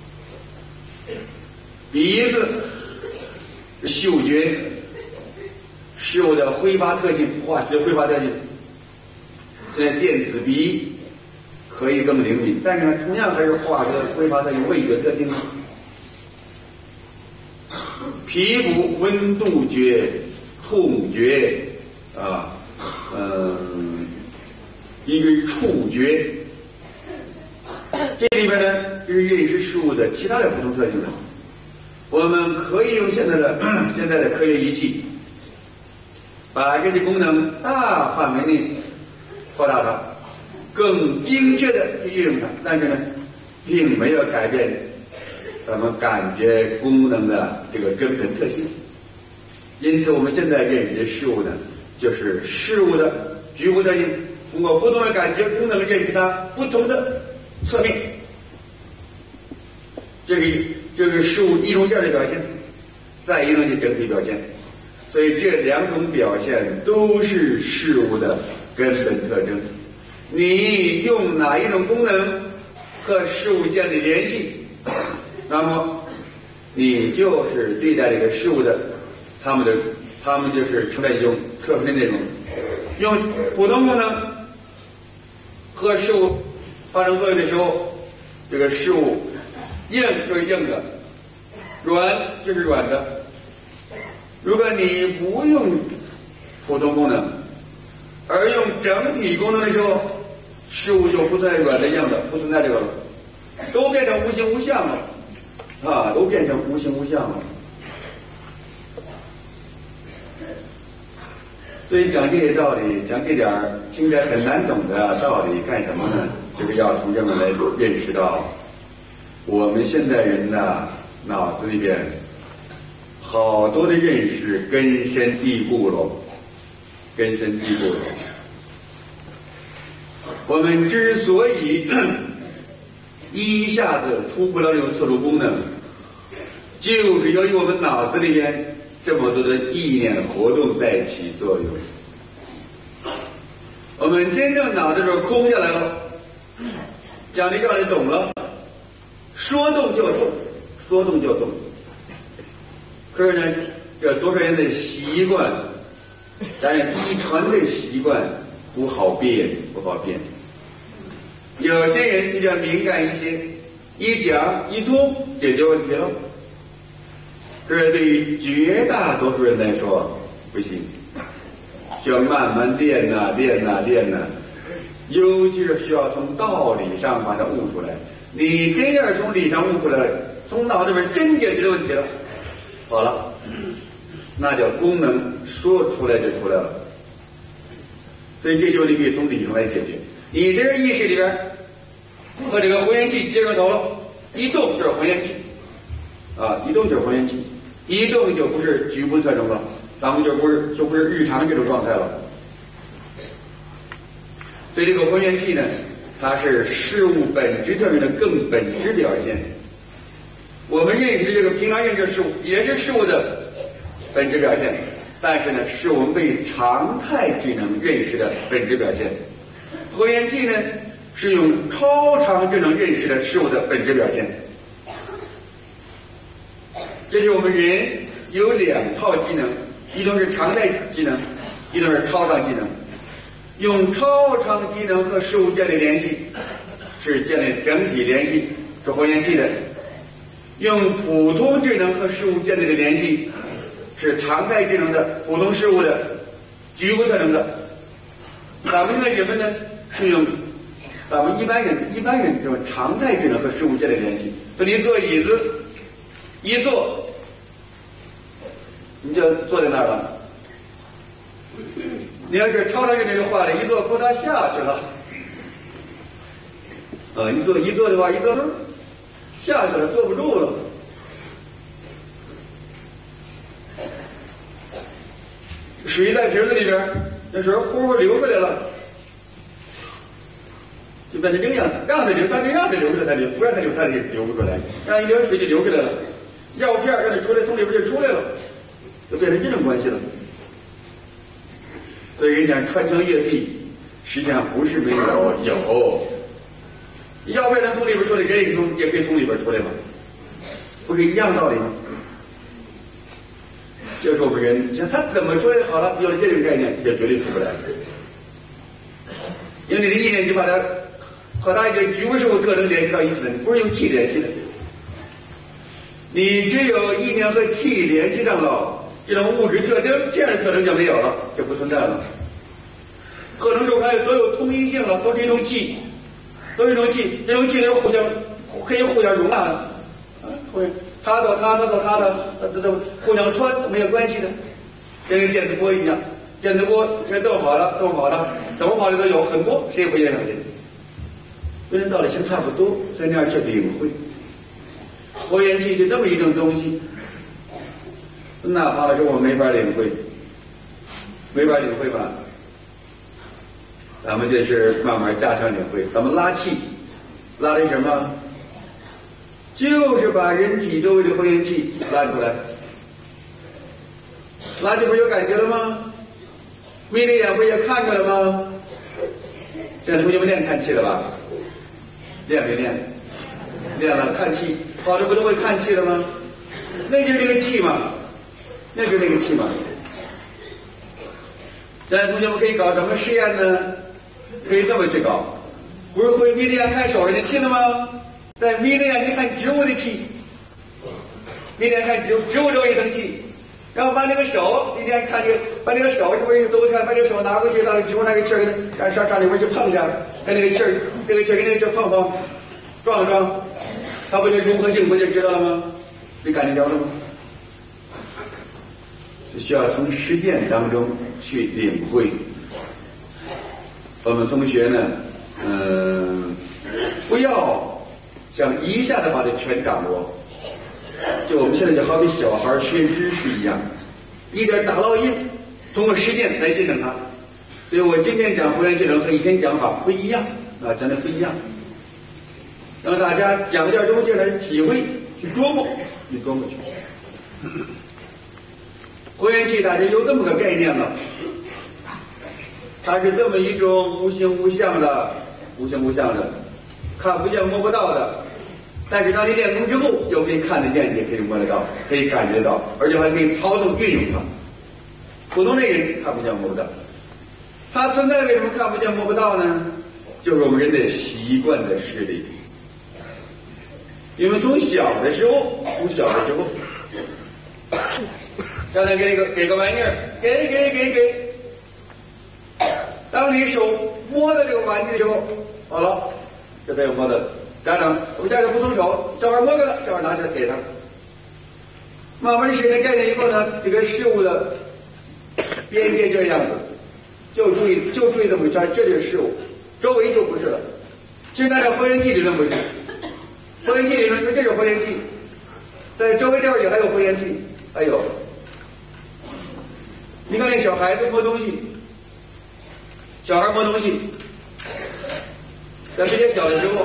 鼻子、嗅觉事物的挥发特性，化学挥发特性。现在电子鼻可以更灵敏，但是呢，同样还是化学挥发特性、味觉特性。皮肤温度觉、痛觉啊，嗯，一个触觉，这里边呢就是认识事物的其他的不同特性的。我们可以用现在的现在的科学仪器，把这些功能大范围内扩大它，更精确的去运用它，但是呢，并没有改变咱们感觉功能的这个根本特性。因此我们现在认识的事物呢，就是事物的局部特性，通过不同的感觉功能认识它不同的侧面。这个这是事物一种件的表现，再一种是整体表现。所以这两种表现都是事物的根本特征。你用哪一种功能和事物建立联系，那么你就是对待这个事物的，他们的他们就是承载一种特殊的内容。用普通功能和事物发生作用的时候，这个事物硬就是硬的，软就是软的。如果你不用普通功能，而用整体功能的时候，事物就不存在软的硬的，不存在这个了，都变成无形无相了，啊，都变成无形无相了。所以讲这些道理，讲这点听起来很难懂的道理干什么呢？就是要从这么来认识到，我们现在人的脑子里边好多的认识根深蒂固了，根深蒂固了。我们之所以一下子出不了这种特殊功能，就是由于我们脑子里边这么多的意念活动在起作用。我们真正脑子就空下来了，讲的道理懂了，说动就动，说动就动。可是呢，这多少人的习惯，咱遗传的习惯不好变，不好变。有些人比较敏感一些，一讲一通解决问题了。这对于绝大多数人来说不行，需要慢慢练呐、啊、练呐、啊、练呐、啊，尤其是需要从道理上把它悟出来。你真要是从理上悟出来，从脑子里面真解决问题了，好了，那叫功能说出来就出来了。所以这些问题可以从理上来解决。 你这意识里边和这个混元气接上头了，一动就是混元气，啊，一动就是混元气，一动就不是局部特征了，咱们就不是就不是日常这种状态了。所以这个混元气呢，它是事物本质特征的更本质表现。我们认识的这个平常认知事物，也是事物的本质表现，但是呢，是我们被常态智能认识的本质表现。混元气呢，是用超常智能认识的事物的本质表现。这是我们人有两套机能，一种是常态机能，一种是超常机能。用超常机能和事物建立联系，是建立整体联系，是混元气的。用普通智能和事物建立的联系，是常态智能的普通事物的局部特征的。咱们这个人们呢，是用咱们一般人一般人这种常态智能和事物建立联系。所以你坐椅子一坐，你就坐在那儿了。你要是超常智能就坏了，一坐扑嗒下去了。啊，一坐一坐的话，一坐下去了，坐不住了。水在瓶子里边，那时候呼呼流出来了，就变成这个样子，让它流，它这样子流出来才流，不让它流，它就流不出来，让一流水就流出来了。药片让它出来，从里边就出来了，就变成这种关系了。所以人讲穿墙越壁，实际上不是没有，有。药片能从里边出来，人也从也可以从里边出来嘛，不是一样道理吗？就是我们人，像他怎么出来好了，有了这种概念，就绝对出不来。因为你的意念就把它和它一个局部事物特征联系到一起了，你不是用气联系的。你只有意念和气联系上了，这种物质特征，这样的特征就没有了，就不存在了。可能说它都有通一性了，都是一种气，都是一种气，这种气能互相可以互相容纳的，啊，会他走他，他走他的，这都互相穿没有关系的，跟电子波一样，电子波这都好了，都好了，怎么好的都有很多，谁也不影响谁，跟人道理性差不多，所以那样去领会。活元气就这么一种东西，哪怕是我没法领会，没法领会吧，咱们这是慢慢加强领会。咱们拉气，拉的什么？就是把人体周围的活元气拉出来。拉这不有感觉了吗？眯着眼不也看着了吗？现在同学们练看气了吧？练没练？练了看气，好的不都会看气了吗？那就是这个气嘛，那就是那个气嘛。现在同学们可以搞什么实验呢？可以这么去搞，不是会眯着眼看手上的气了吗？再眯着眼睛看植物的气，眯着眼看植物植物周围一层气，然后把那个手，眯着眼看这个，把那个手是不是都看，把这个手拿过去，到那植物那个气儿，让上上里边去碰一下，跟那个气儿，这个气儿跟那个气儿碰碰，撞撞，它不就融合性不就知道了吗？你感觉着了吗？就需要从实践当中去领会。我们同学呢，嗯、呃，不要想一下子把它全掌握。就我们现在就好比小孩学知识一样，一点打烙印，通过实践来验证它。所以我今天讲活元气能和以前讲法不一样啊，讲的不一样，让大家讲点东西来体会，去琢磨，去琢磨去。活元气大家有这么个概念了，它是这么一种无形无相的、无形无相的、看不见摸不到的，但是当你练功之后，又可以看得见，也可以摸得到，可以感觉到，而且还可以操纵运用它。普通的人看不见摸不到，它存在为什么看不见摸不到呢？就是我们人的习惯的势力。因为从小的时候，从小的时候，家长给个给个玩意儿，给给给给。当你手摸到这个玩具的时候，好了，这被我摸到了。家长，我们家长不松手，小孩摸到了，小孩拿起来给他。慢慢的实现概念以后呢，这个事物的边界这样子，就注意就注意这么一圈，这就是事物。 周围就不是了。其实按照活元气理论不是，活元气理论说这是活元气，在周围这儿也还有活元气，还有。你看那小孩子摸东西，小孩摸东西，在比较小的时候，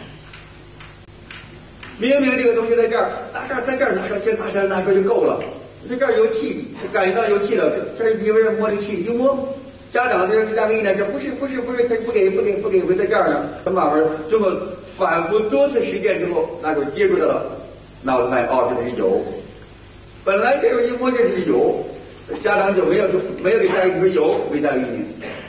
明明这个东西在这儿，拿这儿在这儿拿上，先拿上拿出就够了。这这儿有气，感觉到有气了，这一个人摸这气，一摸，家长这家长一来这不是不是不是，他不给不给不给，会在这儿呢。他慢慢这么反复多次实践之后，那就接触到了脑子里，哦，这是油。本来这个一摸这是油，家长就没有没有给带一个油，没带一年。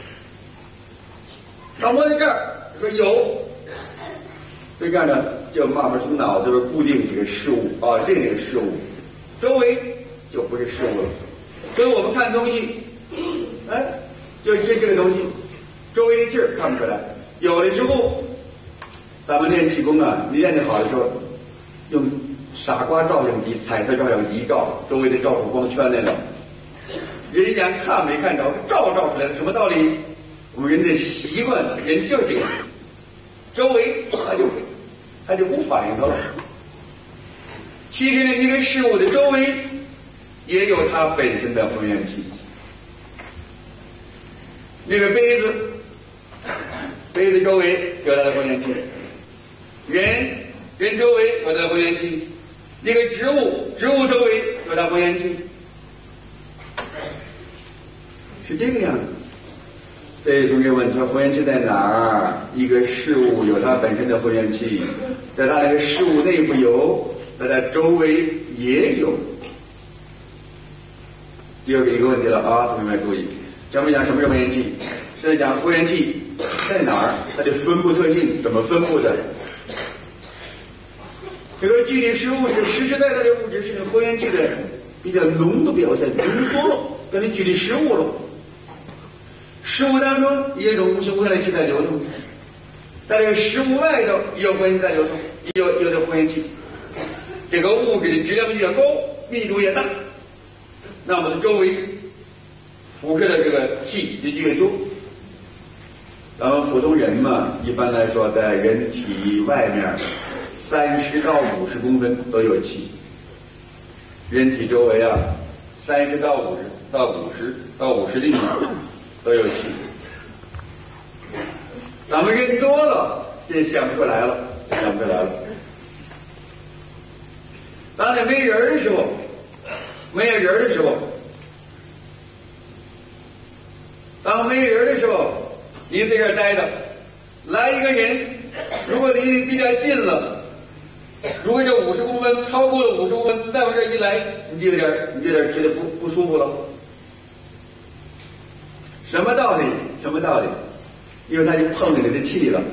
他摸在这儿说油，所以这样呢，就慢慢从脑子里固定这个事物啊，这个事物，周围就不是事物了。所以我们看东西，哎，就是这个东西，周围的劲儿看不出来。有的时候，咱们练气功啊，你练得好的时候，用傻瓜照相机、彩色照相机一照，周围的照出光圈来了，人眼看没看着，照照出来了，什么道理？我们人的习惯，人就是这样，周围他就他就不反应它了。其实呢，一个事物的周围也有它本身的混元气。那个杯子，杯子周围有它的混元气；人，人周围有它的混元气；那个植物，植物周围有它混元气，是这个样子。所以同学问说，混元气在哪儿？一个事物有它本身的混元气，在它那个事物内部有，在它周围也有。第二个一个问题了啊，同学们注意，讲不讲什么是混元气？是讲混元气在哪儿？它的分布特性怎么分布的？这个具体事物是实实在在的物质，是混元气的比较浓的表现，浓缩了，跟你具体实物了。食物当中也有一种无形无相的气在流动，在这个食物外头也有混元气在流动，也有有的混元气。这个物质的质量越高，密度越大，那么的周围辐射的这个气就越多。咱们普通人嘛，一般来说在人体外面三十到五十公分都有气，人体周围啊三十到五十到五十到五十厘米都有气。咱们人多了，这想不出来了，想不出来了。当你没人的时候，没有人的时候，当没人的时候，你在这儿待着，来一个人，如果离你比较近了，如果这五十公分超过了五十公分，再往这一来，你就有点，你就有点觉得不不舒服了。什么道理？什么道理？因为他就碰着你的气了。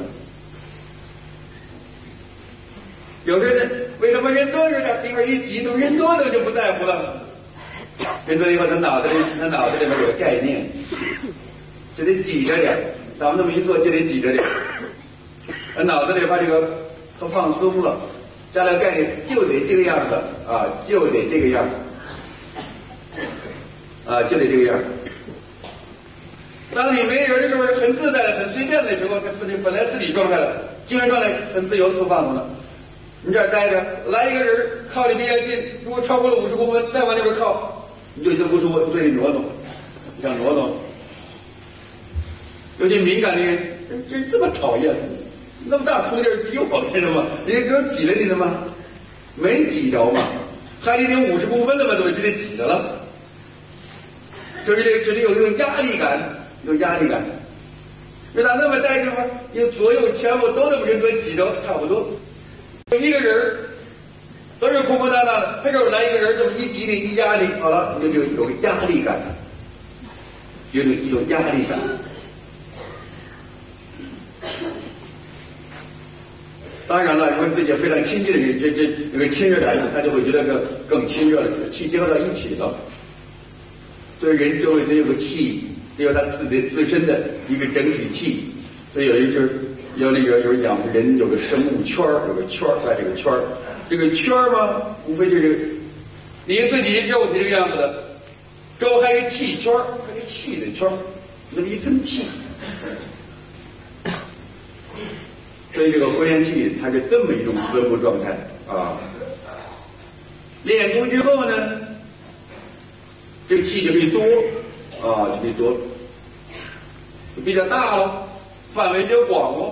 有的人为什么人多有点地方一挤，人多的就不在乎了。人多以后，他脑子里他脑子里面有个概念，就得挤着点。咱们那么一做就得挤着点。他脑子里把这个都放松了，加了概念就得这个样子啊，就得这个样啊，就得这个样。当你没人的时候，很自在的、很随便的时候，他自己本来自己状态了，精神状态很自由、自放的。你这儿待着，来一个人靠你比较近，如果超过了五十公分，再往那边靠，你就就不舒服，对你挪动，想挪动。尤其敏感的人，这这么讨厌，那么大空地挤我干什么？人家哥挤了你了吗？没挤着嘛，还离你五十公分了嘛，怎么直接挤着了？就是这这里有一种压力感。有压力感，为啥那么待着吗？因为左右前后都那么人多挤着，差不多。一个人都是空空荡荡的，他这儿来一个人，这么一挤你一压力，好了，你就有个压力感，有一种压力感。当然了，如果自己非常亲近的人，这这有个亲热感，他就会觉得更更亲热了，气结合到一起了。所以人周围得有个气。只有他自己自身的一个整体气，所以有一句有那个有人讲，人有个生物圈儿，有个圈儿在这个圈儿，这个圈儿嘛，无非就是你自己肉体这个样子的，周还有气圈儿，还有气的圈儿，那么一层气。 所以这个混元气它是这么一种分布状态啊。练功之后呢，这个气就可以多啊，就可以多，就比较大了，范围比较广了。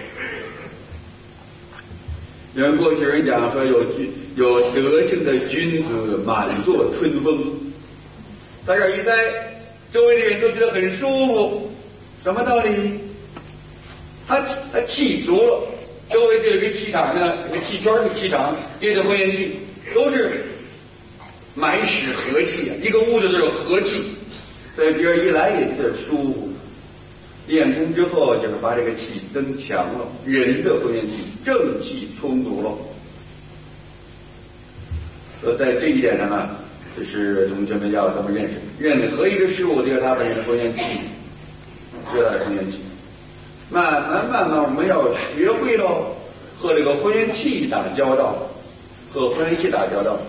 人们过去人讲说有有德性的君子满座春风，在这儿一待，周围的人都觉得很舒服。什么道理？他他气足了，周围这个气场呢，这个气圈的气场，这个混元气都是满室和气啊，一个屋子都有和气，所以别人一来也觉得舒服。练功之后就是把这个气增强了，人的混元气正气充足了。所以在这一点上呢，就是同学们要这么认识，任何一个事物都有它本身的混元气，都有它的混元气。慢慢慢慢，我们要学会了和这个混元气打交道，和混元气打交道。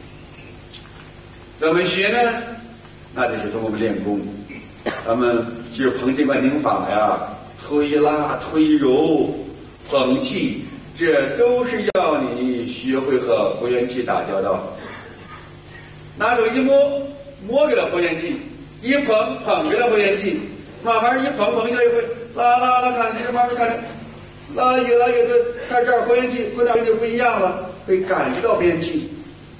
怎么学呢？那就是从我们练功，咱们就是捧气观听法呀，推拉推揉捧气，这都是要你学会和混元气打交道。拿手一摸，摸给了混元气；一捧，捧给了混元气。慢慢一捧捧越来越会，拉拉拉看，这慢慢看，拉越来越多，看这儿混元气，混到就不一样了，会感觉到混元气。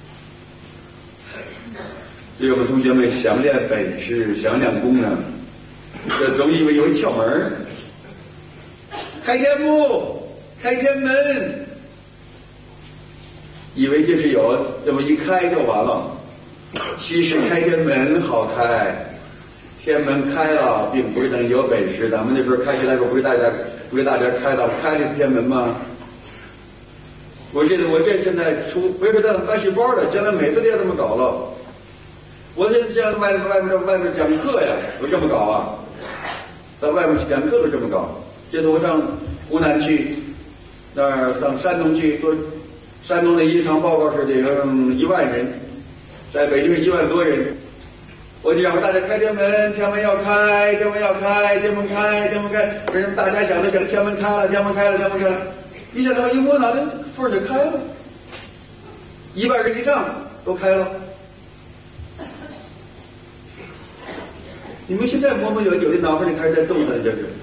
所以我们同学们想练本事，想练功呢，这总以为有窍门，开天目，开天门，以为就是有这么一开就完了。其实开天门好开，天门开了，并不是等于有本事。咱们那时候开起来时候，不是大家不是大家开到开这天门吗？我记得我这现在出，不是在发细胞的，将来每次都要这么搞了。我现在在外外面外面讲课呀，都这么搞啊，在外面去讲课都这么搞。这次我上湖南去，那儿上山东去，说山东的一场报告是这个一万人，在北京一万多人。我就让大家开天门，天门要开，天门要开，天门开，天门开。为什么大家想着想天门开了，天门开了，天门开了？一想到一摸脑袋，缝就开了，一万人以上都开了。你们现在摸摸有有的脑袋里开始在动了，这是。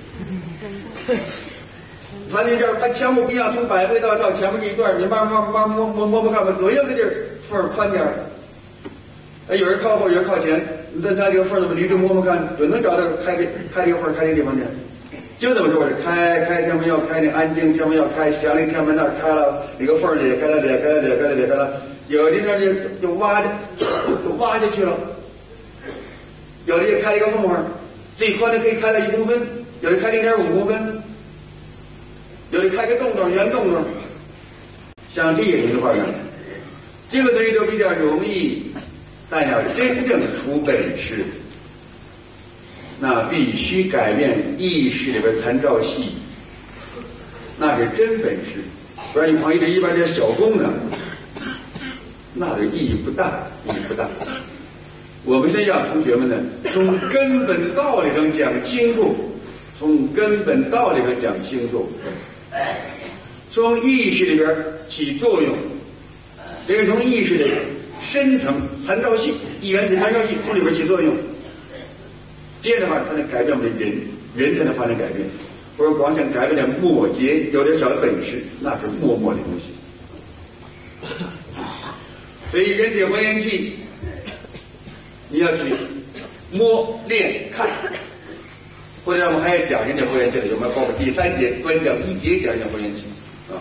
他那这儿，他前后不一样，从百会到到前面这一段，你慢慢慢慢摸摸摸摸看吧，左右个地儿缝宽点儿。哎，有人靠后，有人靠前，你再看这个缝怎么捋着摸摸看，准能找到开这开这个缝开这个地方去。就这么说，是开开天门要开，那安静天门要开，响铃天门那儿开了，那个缝裂开了，裂开了，裂开了，裂开了，有的那就就挖着，就挖下去了。有的也开一个缝缝，最宽的可以开到一公分，有的开零点五公分，有的开个洞洞，圆洞洞。像这些的话呢，这个东西都比较容易，但要真正出本事，那必须改变意识里边参照系，那是真本事。不然你旁一点一般点小功呢，那的意义不大，意义不大。我们先让同学们呢，从根本道理上讲清楚，从根本道理上讲清楚，从意识里边起作用，这个从意识的深层参照系、意缘体参照系从里边起作用，这样的话才能改变我们的人，人才能发生改变。不是光想改变点末节，有点小本事，那是默默的东西。所以人体混元气，你要去摸练看，或者我们还要讲人家混元气的，有没有包括第三节专讲一节讲人家混元气啊？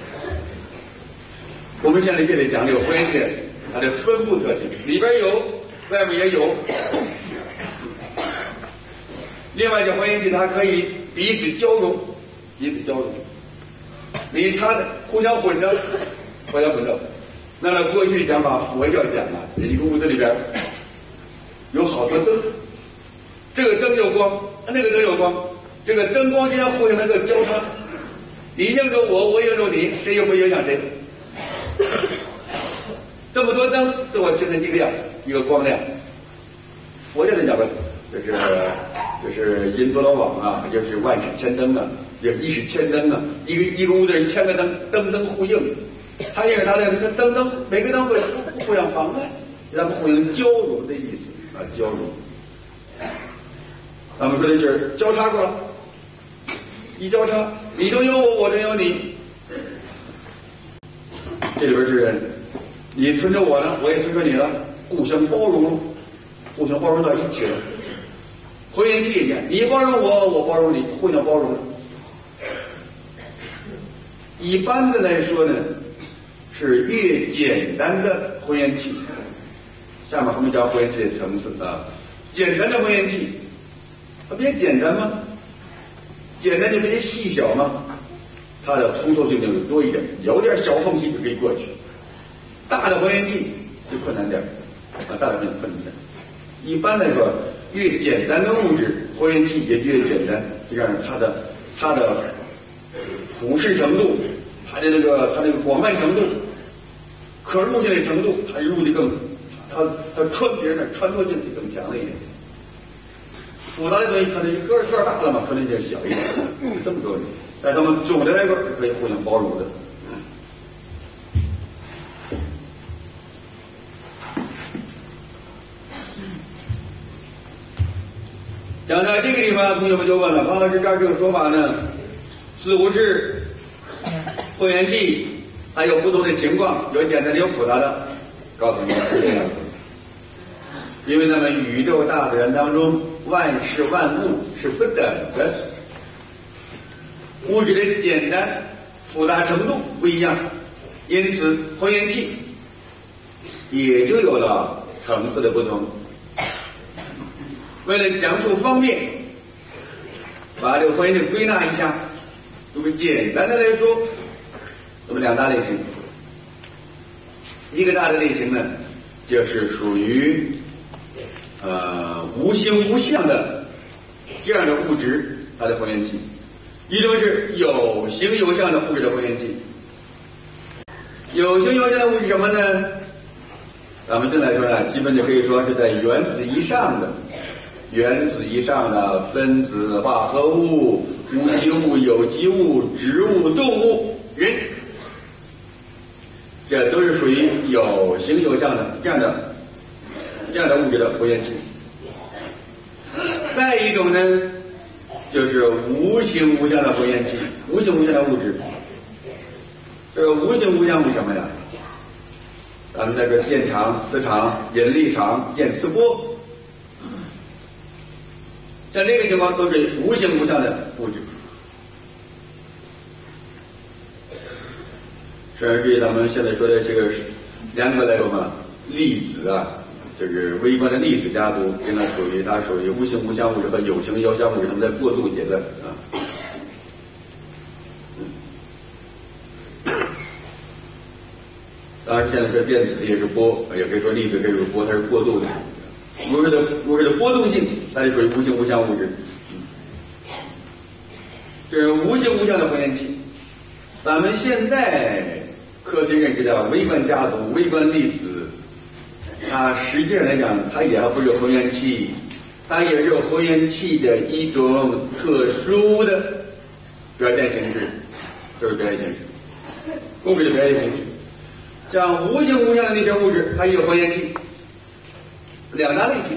我们现在就得讲这个混元气它的分布特性，里边有，外面也有。另外，这混元气它可以彼此交融，彼此交融，你它的互相混着，互相混着。那么过去讲法，佛教讲啊，一个屋子里边有好多灯，这个灯有光，那个灯有光，这个灯光间互相能够交叉，你映着我，我映着你，谁也不影响谁。这么多灯自我形成一个亮，一个光亮。佛教的讲法就是就是因多罗网啊，就是万世千灯啊， 也一是千灯啊，一个一个屋子一千个灯，灯灯互应，它也是它的灯灯每个灯会互互相妨碍，让它们互相交融的意思啊，交融。咱们说的就是交叉过了，一交叉，你中有我，我中有你，这里边是你顺着我了，我也顺着你了，互相包容了，互相包容到一起了。婚姻契约，你包容我，我包容你，互相包容了。一般的来说呢，是越简单的婚姻契，下面我们讲婚姻契的层次啊。简单的婚姻契，它比较简单吗？简单就比较细小吗？它的通透性就多一点，有点小缝隙就可以过去。大的婚姻契就困难点啊，大的婚姻困难点。一般来说，越简单的物质，婚姻契也越简单，这样它的它的普适程度，它的那个它那个广泛程度，可入性的程度，它入的更，它它穿别人的穿透性就更强了一点。复杂的东西可能就个儿个儿大了嘛，可能就小一点，是这么个问题。但它们总的来说是可以互相包容的。讲到这个地方，同学们就问了：方老师，这儿这个说法呢，似乎是婚姻契还有不同的情况，有简单的，有复杂的。告诉你们是这样子，因为咱们宇宙大自然当中，万事万物是不等的，物质的简单复杂程度不一样，因此婚姻契也就有了层次的不同。为了讲述方便，把这个婚姻的归纳一下，如果简单的来说，那么两大类型。一个大的类型呢，就是属于呃无形无相的这样的物质，它的婚姻契；一种是有形有相的物质的婚姻契。有形有相的物质什么呢？咱们现在说呢，基本就可以说是在原子以上的。原子以上的分子、化合物、无机物、有机物、植物、动物、人，这都是属于有形有相的这样的这样的物质的婚姻契。再一种呢，就是无形无相的婚姻契，无形无相的物质。这个无形无相是什么呀？咱们那个电场、磁场、引力场、电磁波。像这个情况都是无形无相的物质。甚至于咱们现在说的这个两个来说嘛，粒子啊，就是微观的粒子家族，应该属于它属于无形无相物质和有形有相物质它们在过渡阶段啊。当然，现在说电子也是波，也可以说粒子，可以说波，它是过渡的。物质的物质的波动性，它就属于无形无相物质。这是无形无相的婚姻契。咱们现在科学认知的微观家族、微观粒子，它实际上来讲，它也不是婚姻契，它也是婚姻契的一种特殊的表现形式，就是表现形式，物质的表现形式。像无形无相的那些物质，它也有婚姻契。两大类型，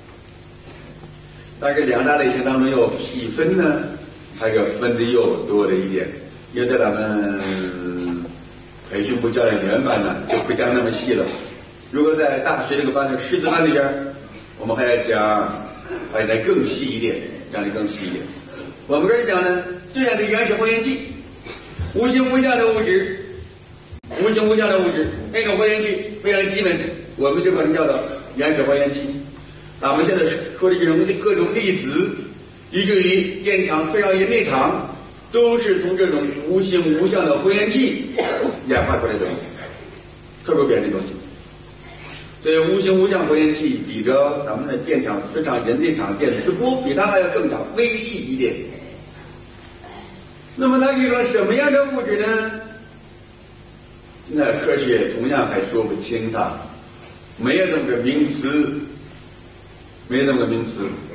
但是两大类型当中又细分呢，它这个分的又多了一点。因为在咱们培训部教练员班呢，就不讲那么细了。如果在大学这个班的师资班里边，我们还要讲，还得更细一点，讲的更细一点。我们这儿讲呢，就像这原始婚姻契，无形无相的物质，无形无相的物质，那种婚姻契非常基本，我们就可能叫做原始婚姻契。咱们现在说的这种各种粒子，以至于电场、磁场、引力场，都是从这种无形无相的婚姻契演化出来的东西，特殊别的东西。所以无形无相婚姻契比着咱们的电场、磁场、引力场、电磁波比它还要更加微细一点。那么它是一种什么样的物质呢？那科学同样还说不清它，没有这么个名词，没有这么个名词。